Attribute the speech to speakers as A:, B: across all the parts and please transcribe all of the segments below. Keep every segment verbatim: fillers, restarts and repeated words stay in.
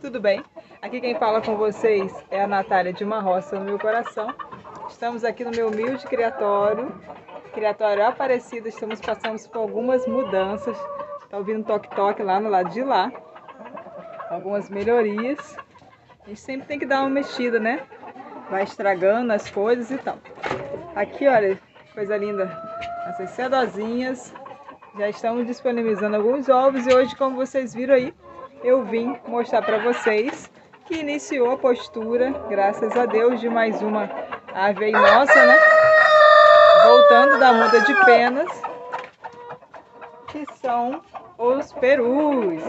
A: tudo bem? Aqui quem fala com vocês é a Natália de Uma Roça no Meu Coração. Estamos aqui no meu humilde criatório, Criatório Aparecida. Estamos passando por algumas mudanças. Está ouvindo toque-toque lá no lado de lá. Algumas melhorias. A gente sempre tem que dar uma mexida, né? Vai estragando as coisas e tal. Aqui, olha, coisa linda. Essas sedozinhas. Já estamos disponibilizando alguns ovos e hoje, como vocês viram aí, eu vim mostrar para vocês que iniciou a postura, graças a Deus, de mais uma ave aí nossa, né? Voltando da muda de penas, que são os perus.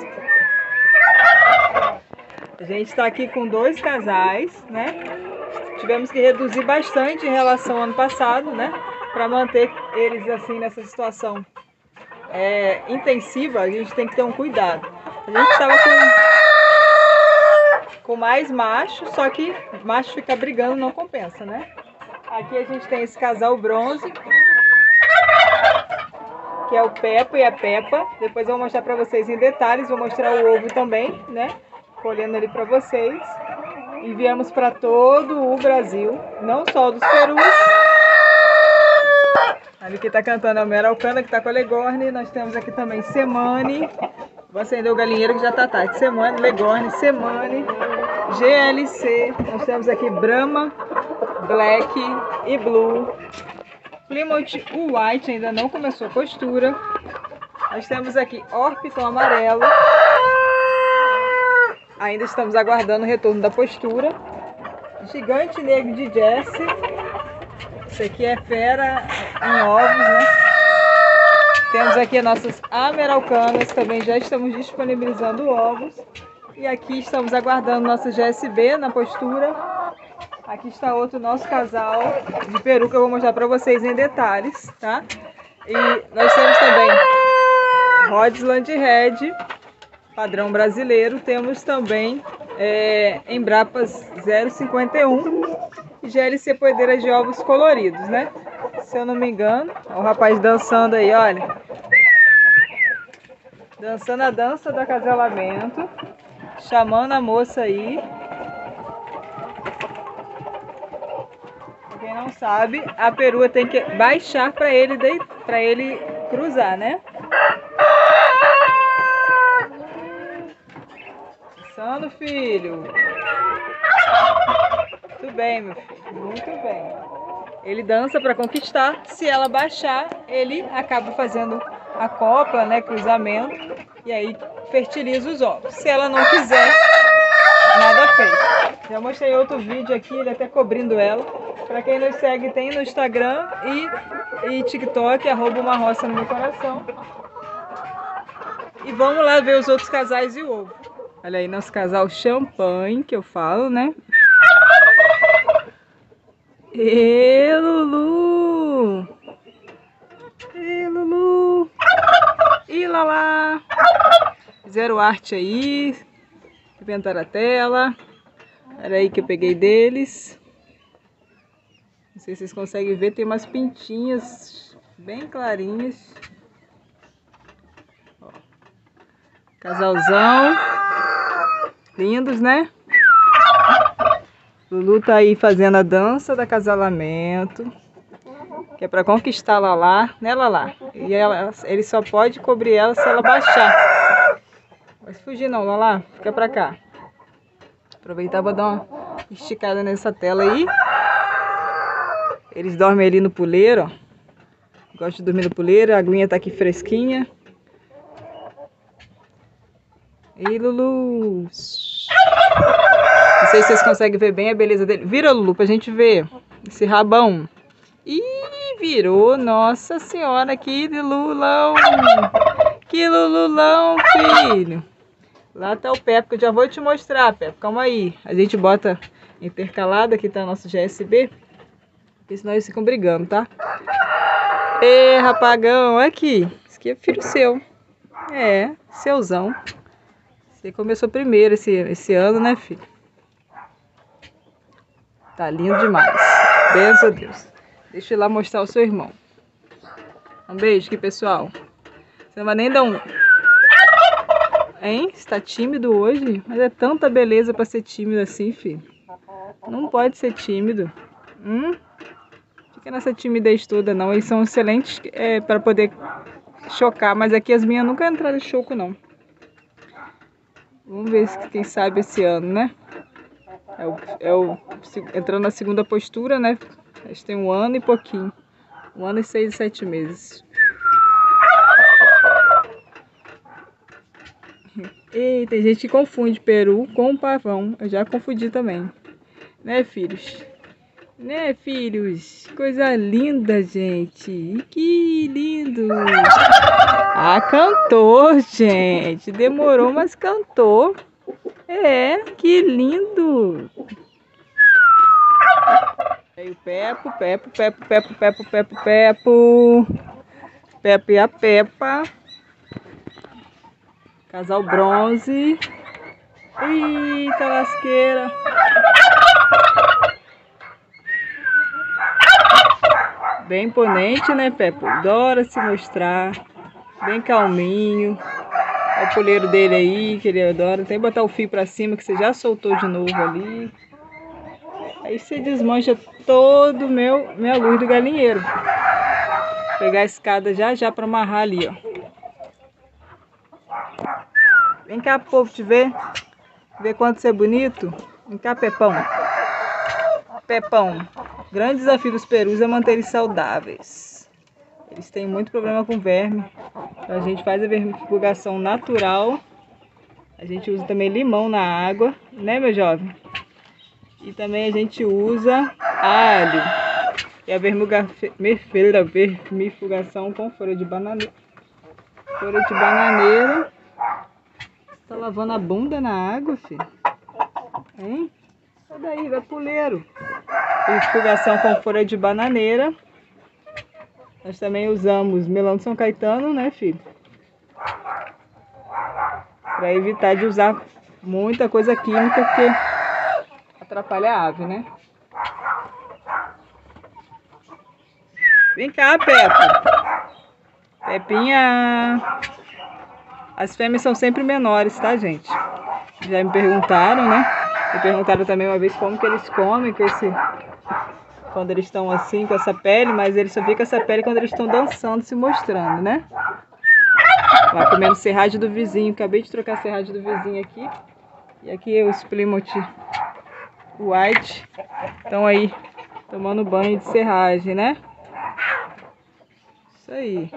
A: A gente está aqui com dois casais, né? Tivemos que reduzir bastante em relação ao ano passado, né? Para manter eles assim nessa situação é, intensiva, a gente tem que ter um cuidado. A gente estava com, com mais macho, só que macho ficar brigando não compensa, né? Aqui a gente tem esse casal bronze, que é o Peppa e a Peppa. Depois eu vou mostrar para vocês em detalhes, vou mostrar o ovo também, né? Colhendo ali para vocês. Enviamos para todo o Brasil, não só dos perus. Ali que tá cantando a Meralcana, que tá com a Legorne. Nós temos aqui também Semane. Vou acender o galinheiro que já tá tarde. Semane, Legorne, Semane, G L C. Nós temos aqui Brahma, Black e Blue. Plymouth White ainda não começou a postura. Nós temos aqui Orpington amarelo. Ainda estamos aguardando o retorno da postura. Gigante negro de Jersey. Esse aqui é fera em ovos, né? Temos aqui as nossas Ameralcanas, também já estamos disponibilizando ovos. E aqui estamos aguardando nossa G S B na postura. Aqui está outro nosso casal de peru que eu vou mostrar para vocês em detalhes, tá? E nós temos também Rhodesland Red, padrão brasileiro. Temos também é, Embrapas zero cinquenta e um. G L C poedeira de ovos coloridos, né? Se eu não me engano, o rapaz dançando aí, olha. Dançando a dança do acasalamento. Chamando a moça aí. Pra quem não sabe, a perua tem que baixar para ele, para ele cruzar, né? Dançando, filho. Muito bem, meu filho, muito bem. Ele dança para conquistar. Se ela baixar, ele acaba fazendo a copla, né, cruzamento, e aí fertiliza os ovos. Se ela não quiser, nada feito. Já mostrei outro vídeo aqui, ele até cobrindo ela. Para quem nos segue, tem no Instagram e, e TikTok, arroba Uma Roça no Meu Coração. E vamos lá ver os outros casais e o ovo. Olha aí, nosso casal champanhe, que eu falo, né? Ê, Lulu! Ê, Lulu! Ih, Lala! Fizeram arte aí, inventaram a tela. Era aí que eu peguei deles. Não sei se vocês conseguem ver, tem umas pintinhas bem clarinhas. Ó. Casalzão. Lindos, né? Lulu tá aí fazendo a dança do acasalamento, que é para conquistar a Lala, né, Lala? E ela, ele só pode cobrir ela se ela baixar. Não vai fugir não, Lala, fica pra cá. Aproveitar para dar uma esticada nessa tela aí. Eles dormem ali no puleiro, ó. Gosto de dormir no puleiro, a aguinha tá aqui fresquinha. E Lulu... Não sei se vocês conseguem ver bem a beleza dele. Vira, Lulu, pra gente ver esse rabão. Ih, virou. Nossa senhora, que lululão. Que lululão, filho. Lá tá o Peppa, que eu já vou te mostrar, Peppa. Calma aí. A gente bota intercalado. Aqui tá nosso G S B. Porque senão eles ficam brigando, tá? Ê, rapagão, aqui. Esse aqui é filho seu. É, seuzão. Você começou primeiro esse, esse ano, né, filho? Tá lindo demais. Benção a Deus. Deixa eu ir lá mostrar o seu irmão. Um beijo aqui, pessoal. Você não vai nem dar um... Hein? Você tá tímido hoje? Mas é tanta beleza pra ser tímido assim, filho. Não pode ser tímido. Hum? Fica nessa timidez toda, não. Eles são excelentes é, para poder chocar, mas aqui as minhas nunca entraram em choco, não. Vamos ver se quem sabe esse ano, né? É o, é o entrando na segunda postura, né? Eles têm um ano e pouquinho. Um ano e seis e sete meses. E tem gente que confunde peru com pavão. Eu já confundi também. Né, filhos? Né, filhos? Coisa linda, gente. Que lindo. Ah, cantou, gente. Demorou, mas cantou. É, que lindo. Aí o Pepo, Pepo, Pepo, Pepo, Pepo, Pepo, Pepo. Pepo e a Peppa. Casal bronze. Eita lasqueira. Bem imponente, né, Pepo? Adora se mostrar. Bem calminho. Olha o puleiro dele aí, que ele adora. Tem que botar o fio pra cima, que você já soltou de novo ali. Aí você desmancha todo o meu, minha luz do galinheiro. Vou pegar a escada já já pra amarrar ali, ó. Vem cá, povo, te ver. Ver quanto você é bonito. Vem cá, Pepão. Pepão. O grande desafio dos perus é manter eles saudáveis. Eles têm muito problema com verme. Então a gente faz a vermifugação natural. A gente usa também limão na água, né, meu jovem? E também a gente usa alho. E a vermifugação com folha de bananeira. Folha de bananeira. Tá lavando a bunda na água, filho? Hein? Sai daí, vai puleiro. Vermifugação com folha de bananeira. Nós também usamos melão de São Caetano, né, filho? Para evitar de usar muita coisa química, porque atrapalha a ave, né? Vem cá, Peppa. Pepinha. As fêmeas são sempre menores, tá, gente? Já me perguntaram, né? Me perguntaram também uma vez como que eles comem com esse... quando eles estão assim, com essa pele, mas eles só ficam essa pele quando eles estão dançando, se mostrando, né? Lá comendo serragem do vizinho. Acabei de trocar a serragem do vizinho aqui. E aqui os Plymouth White estão aí tomando banho de serragem, né? Isso aí.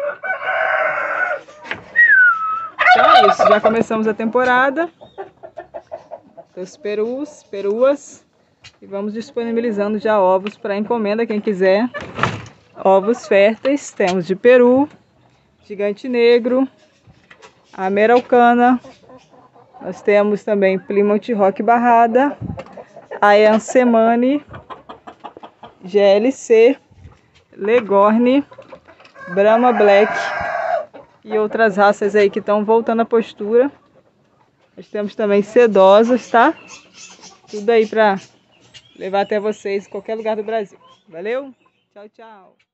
A: Então é isso. Já começamos a temporada dos perus, peruas. E vamos disponibilizando já ovos para encomenda, quem quiser. Ovos férteis. Temos de peru, gigante negro, Ameraucana. Nós temos também Plymouth Rock Barrada, Ian Semani, G L C, Leghorn, Brahma Black e outras raças aí que estão voltando à postura. Nós temos também sedosas, tá? Tudo aí para levar até vocês em qualquer lugar do Brasil. Valeu? Tchau, tchau.